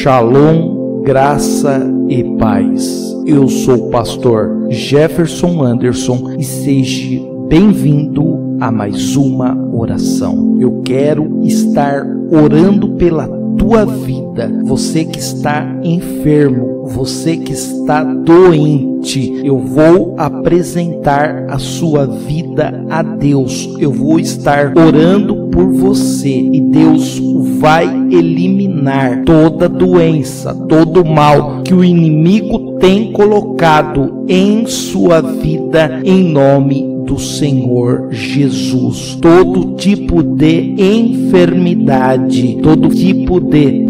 Shalom, graça e paz. Eu sou o pastor Jefferson Anderson e seja bem-vindo a mais uma oração. Eu quero estar orando pela tua vida, você que está enfermo, você que está doente. Eu vou apresentar a sua vida a Deus. Eu vou estar orando por você e Deus vai eliminar toda doença, todo mal que o inimigo tem colocado em sua vida, em nome do Senhor Jesus. Todo tipo de enfermidade, todo tipo de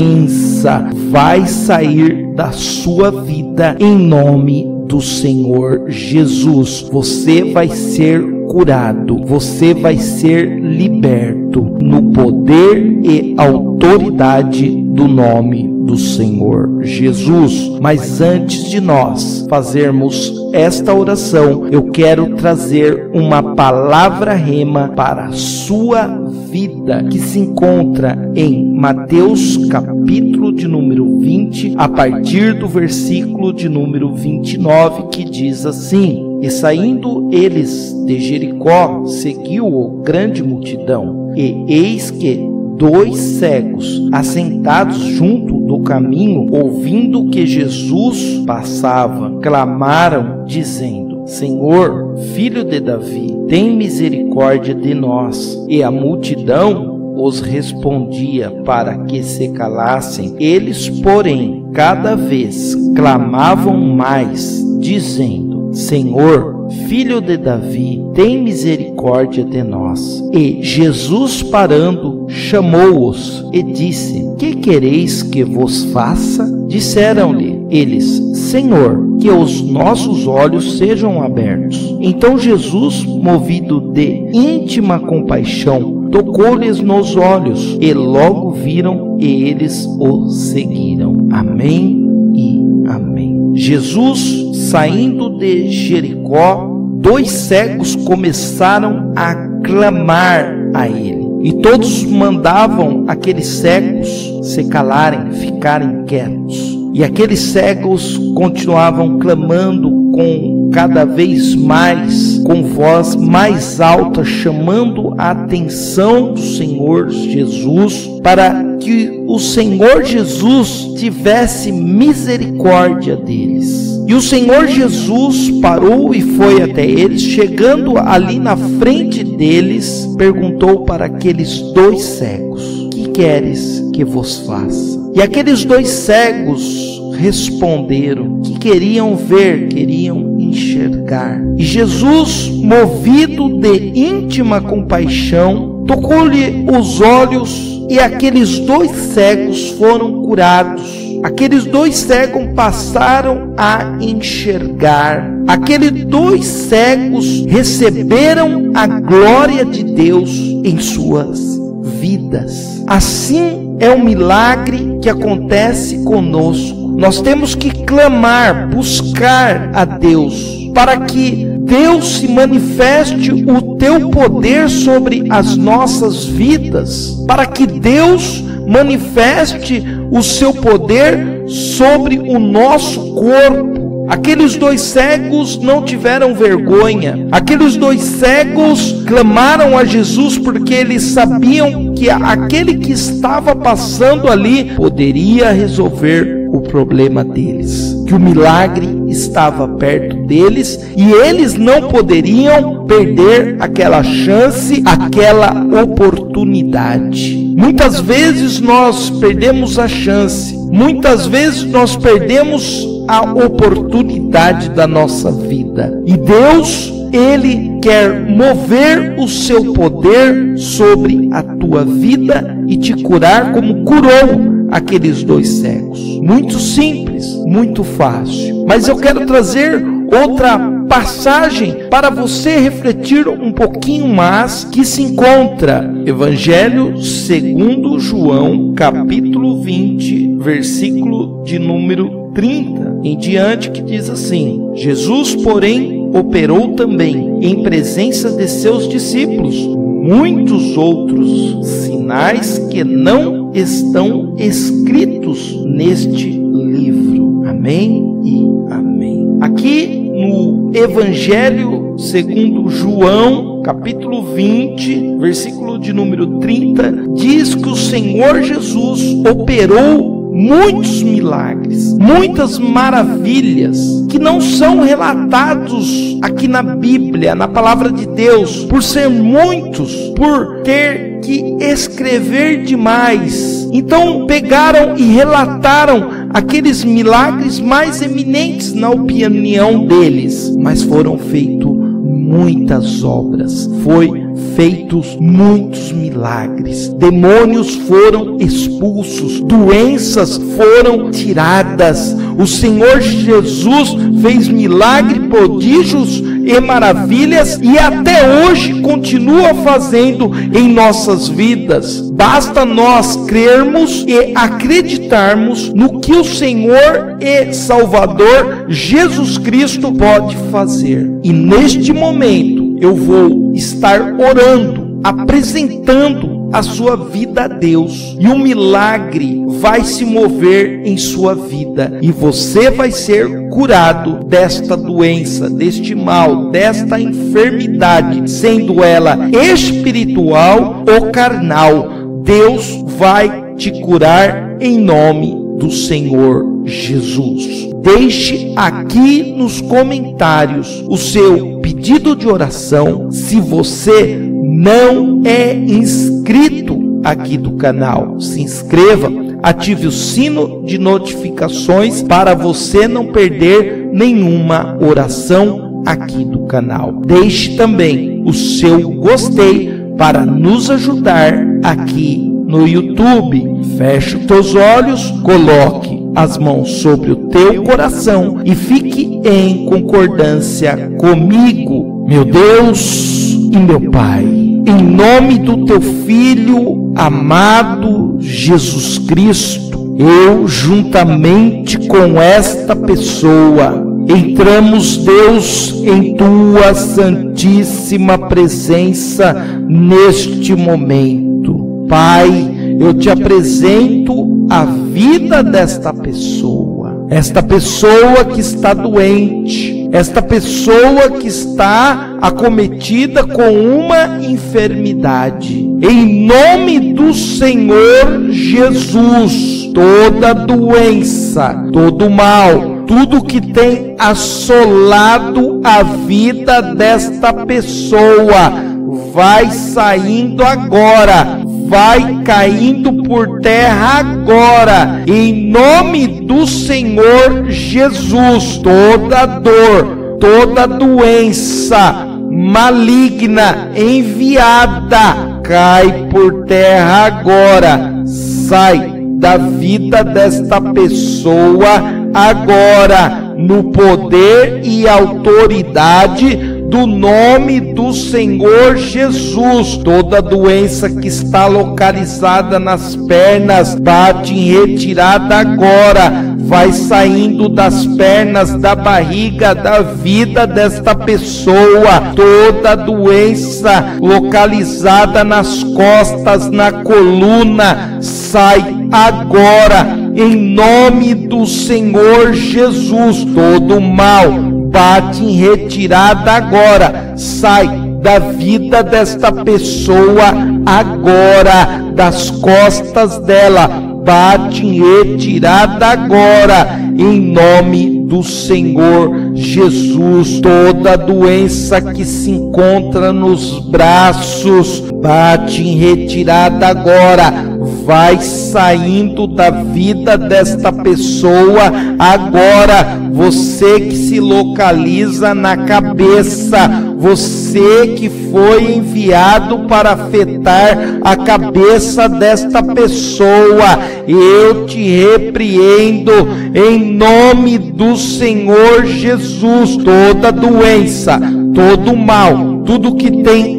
doença vai sair da sua vida em nome do Senhor Jesus. Você vai ser curado, você vai ser liberto no poder e autoridade do nome do Senhor Jesus. Mas antes de nós fazermos esta oração, eu quero trazer uma palavra rema para a sua vida, que se encontra em Mateus capítulo de número 20, a partir do versículo de número 29, que diz assim: E saindo eles de Jericó, seguiu-o grande multidão, e eis que 2 cegos, assentados junto do caminho, ouvindo que Jesus passava, clamaram, dizendo: Senhor, filho de Davi, tem misericórdia de nós. E a multidão os respondia para que se calassem. Eles, porém, cada vez clamavam mais, dizendo: Senhor, filho de Davi, tem misericórdia de nós. E Jesus, parando, chamou-os e disse: Que quereis que vos faça? Disseram-lhe eles: Senhor, que os nossos olhos sejam abertos. Então Jesus, movido de íntima compaixão, tocou-lhes nos olhos, e logo viram, e eles o seguiram. Amém e amém. Jesus, saindo de Jericó, 2 cegos começaram a clamar a ele. E todos mandavam aqueles cegos se calarem, ficarem quietos. E aqueles cegos continuavam clamando com cada vez mais, com voz mais alta, chamando a atenção do Senhor Jesus, para que o Senhor Jesus tivesse misericórdia deles. E o Senhor Jesus parou e foi até eles, chegando ali na frente deles, perguntou para aqueles 2 cegos: Que queres que vos faça? E aqueles 2 cegos responderam que queriam ver, queriam enxergar. E Jesus, movido de íntima compaixão, tocou-lhe os olhos, e aqueles 2 cegos foram curados. Aqueles 2 cegos passaram a enxergar. Aqueles 2 cegos receberam a glória de Deus em suas vidas. Assim é um milagre que acontece conosco. Nós temos que clamar, buscar a Deus, para que Deus se manifeste o teu poder sobre as nossas vidas, para que Deus manifeste o seu poder sobre o nosso corpo. Aqueles 2 cegos não tiveram vergonha. Aqueles 2 cegos clamaram a Jesus porque eles sabiam que aquele que estava passando ali poderia resolver o problema deles, que o milagre estava perto deles e eles não poderiam perder aquela chance, aquela oportunidade. Muitas vezes nós perdemos a chance, muitas vezes nós perdemos a oportunidade da nossa vida. E Deus, Ele quer mover o seu poder sobre a tua vida e te curar como curou aqueles 2 cegos. Muito simples, muito fácil. Mas eu quero trazer outra passagem para você refletir um pouquinho mais, que se encontra Evangelho segundo João, capítulo 20, versículo de número 30 em diante, que diz assim: Jesus, porém, operou também em presença de seus discípulos muitos outros sinais que não estão escritos neste livro. Amém e amém. Aqui no Evangelho segundo João, capítulo 20, versículo de número 30, diz que o Senhor Jesus operou muitos milagres, muitas maravilhas que não são relatados aqui na Bíblia, na palavra de Deus, por ser muitos, por ter que escrever demais. Então pegaram e relataram aqueles milagres mais eminentes na opinião deles, mas foram feitos muitas obras, feitos muitos milagres, demônios foram expulsos, doenças foram tiradas. O Senhor Jesus fez milagres, prodígios e maravilhas, e até hoje continua fazendo em nossas vidas. Basta nós crermos e acreditarmos no que o Senhor e Salvador Jesus Cristo pode fazer. E neste momento eu vou estar orando, apresentando a sua vida a Deus, e um milagre vai se mover em sua vida, e você vai ser curado desta doença, deste mal, desta enfermidade, sendo ela espiritual ou carnal. Deus vai te curar em nome do Senhor Jesus. Deixe aqui nos comentários o seu pedido de oração. Se você não é inscrito aqui do canal, se inscreva, ative o sino de notificações para você não perder nenhuma oração aqui do canal. Deixe também o seu gostei para nos ajudar aqui no YouTube. Feche os teus olhos, coloque as mãos sobre o teu coração e fique em concordância comigo. Meu Deus e meu Pai, em nome do teu Filho amado Jesus Cristo, eu juntamente com esta pessoa entramos, Deus, em tua santíssima presença neste momento. Pai, eu te apresento a vida desta pessoa, esta pessoa que está doente, esta pessoa que está acometida com uma enfermidade. Em nome do Senhor Jesus, toda doença, todo mal, tudo que tem assolado a vida desta pessoa, vai saindo agora, vai caindo por terra agora, em nome do Senhor Jesus. Toda dor, toda doença maligna enviada, cai por terra agora, sai da vida desta pessoa agora, no poder e autoridade do nome do Senhor Jesus. Toda doença que está localizada nas pernas, bate em retirada agora, vai saindo das pernas, da barriga, da vida desta pessoa. Toda doença localizada nas costas, na coluna, sai agora, em nome do Senhor Jesus. Todo mal, bate em retirada agora, sai da vida desta pessoa agora, das costas dela, bate em retirada agora, em nome do Senhor Jesus. Toda doença que se encontra nos braços, bate em retirada agora, vai saindo da vida desta pessoa agora. Você que se localiza na cabeça, você que foi enviado para afetar a cabeça desta pessoa, eu te repreendo em nome do Senhor Jesus. Toda doença, todo mal, tudo que tem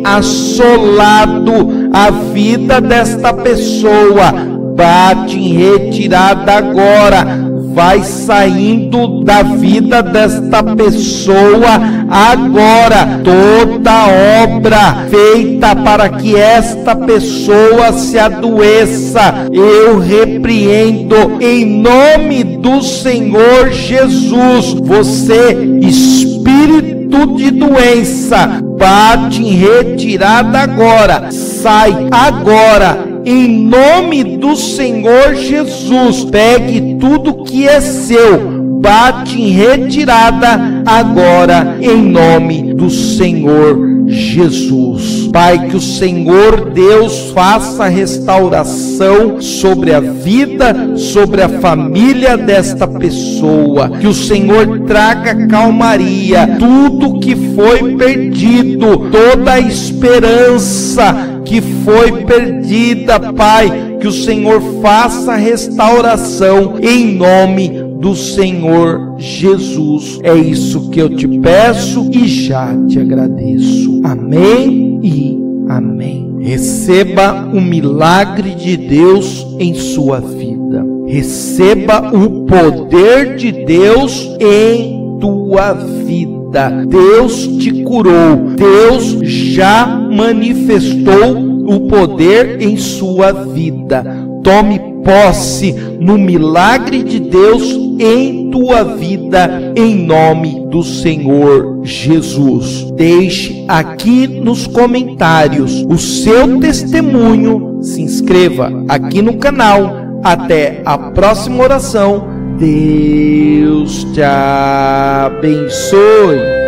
assolado a vida desta pessoa, bate em retirada agora, vai saindo da vida desta pessoa agora. Toda obra feita para que esta pessoa se adoeça, eu repreendo em nome do Senhor Jesus. Você, espírito de doença, bate em retirada agora, sai agora, em nome do Senhor Jesus. Pegue tudo que é seu, bate em retirada agora, em nome do Senhor Jesus. Pai, que o Senhor Deus faça restauração sobre a vida, sobre a família desta pessoa, que o Senhor traga calmaria, tudo que foi perdido, toda a esperança que foi perdida, Pai, que o Senhor faça restauração em nome do Senhor Jesus. É isso que eu te peço e já te agradeço. Amém e amém. Receba o milagre de Deus em sua vida. Receba o poder de Deus em tua vida. Deus te curou. Deus já manifestou o poder em sua vida. Tome posse no milagre de Deus em tua vida, em nome do Senhor Jesus. Deixe aqui nos comentários o seu testemunho, se inscreva aqui no canal. Até a próxima oração. Deus te abençoe.